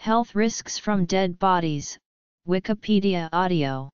Health risks from dead bodies, Wikipedia audio.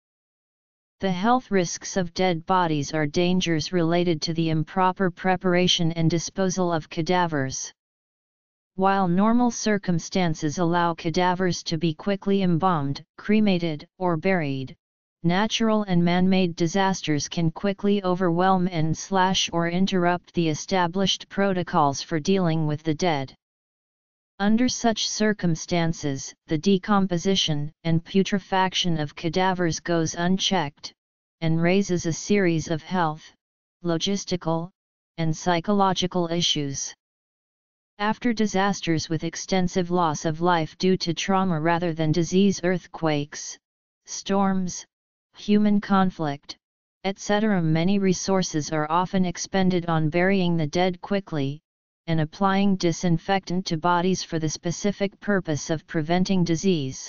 The health risks of dead bodies are dangers related to the improper preparation and disposal of cadavers. While normal circumstances allow cadavers to be quickly embalmed, cremated, or buried, natural and man-made disasters can quickly overwhelm and/or interrupt the established protocols for dealing with the dead. Under such circumstances, the decomposition and putrefaction of cadavers goes unchecked, and raises a series of health, logistical, and psychological issues. After disasters with extensive loss of life due to trauma rather than disease, earthquakes, storms, human conflict, etc., many resources are often expended on burying the dead quickly, and applying disinfectant to bodies for the specific purpose of preventing disease.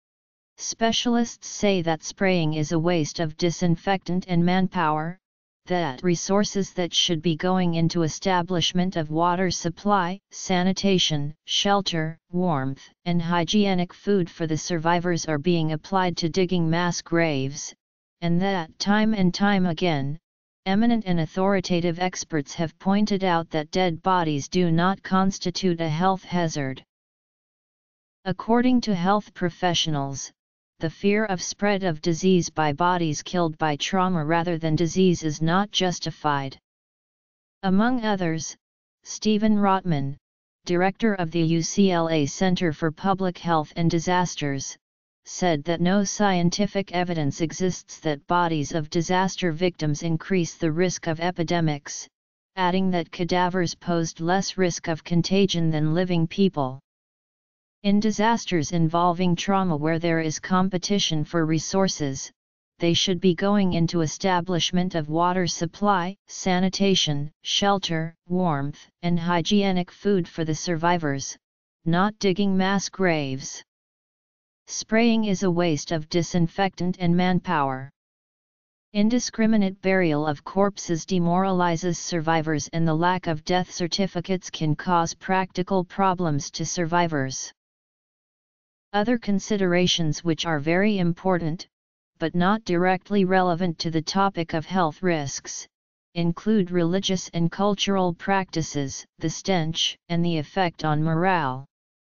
Specialists say that spraying is a waste of disinfectant and manpower, that resources that should be going into establishment of water supply, sanitation, shelter, warmth, and hygienic food for the survivors are being applied to digging mass graves, and that time and time again, eminent and authoritative experts have pointed out that dead bodies do not constitute a health hazard. According to health professionals, the fear of spread of disease by bodies killed by trauma rather than disease is not justified. Among others, Stephen Rotman, director of the UCLA Center for Public Health and Disasters, said that no scientific evidence exists that bodies of disaster victims increase the risk of epidemics, adding that cadavers posed less risk of contagion than living people. In disasters involving trauma where there is competition for resources, they should be going into establishment of water supply, sanitation, shelter, warmth, and hygienic food for the survivors, not digging mass graves. Spraying is a waste of disinfectant and manpower. Indiscriminate burial of corpses demoralizes survivors, and the lack of death certificates can cause practical problems to survivors. Other considerations which are very important, but not directly relevant to the topic of health risks, include religious and cultural practices, the stench, and the effect on morale.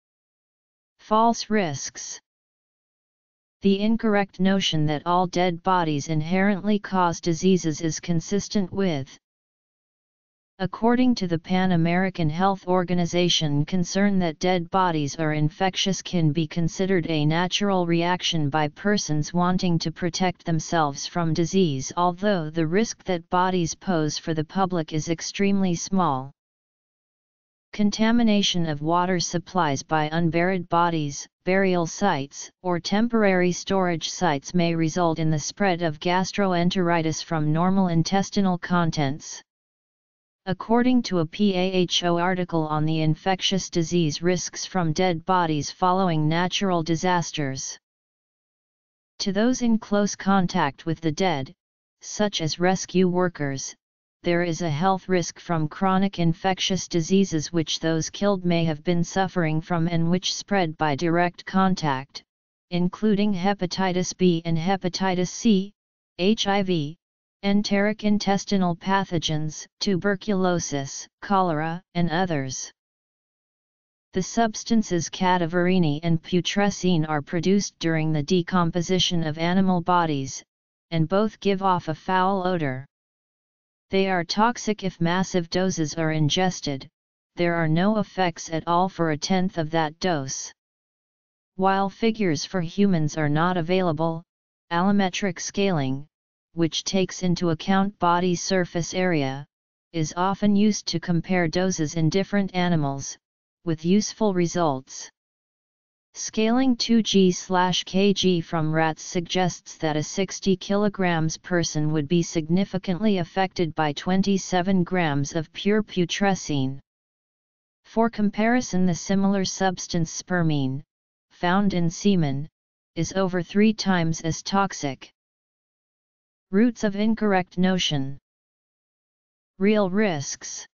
False risks. The incorrect notion that all dead bodies inherently cause diseases is consistent with, according to the Pan American Health Organization, concern that dead bodies are infectious can be considered a natural reaction by persons wanting to protect themselves from disease, although the risk that bodies pose for the public is extremely small. Contamination of water supplies by unburied bodies, burial sites, or temporary storage sites may result in the spread of gastroenteritis from normal intestinal contents. According to a PAHO article on the infectious disease risks from dead bodies following natural disasters. To those in close contact with the dead, such as rescue workers, there is a health risk from chronic infectious diseases which those killed may have been suffering from and which spread by direct contact, including hepatitis B and hepatitis C, HIV, enteric intestinal pathogens, tuberculosis, cholera, and others. The substances cadaverine and putrescine are produced during the decomposition of animal bodies, and both give off a foul odor. They are toxic if massive doses are ingested. There are no effects at all for a tenth of that dose. While figures for humans are not available, allometric scaling, which takes into account body surface area, is often used to compare doses in different animals, with useful results. Scaling 2g/kg from rats suggests that a 60 kg person would be significantly affected by 27 grams of pure putrescine. For comparison, the similar substance spermine, found in semen, is over 3 times as toxic. Roots of incorrect notion. Real risks.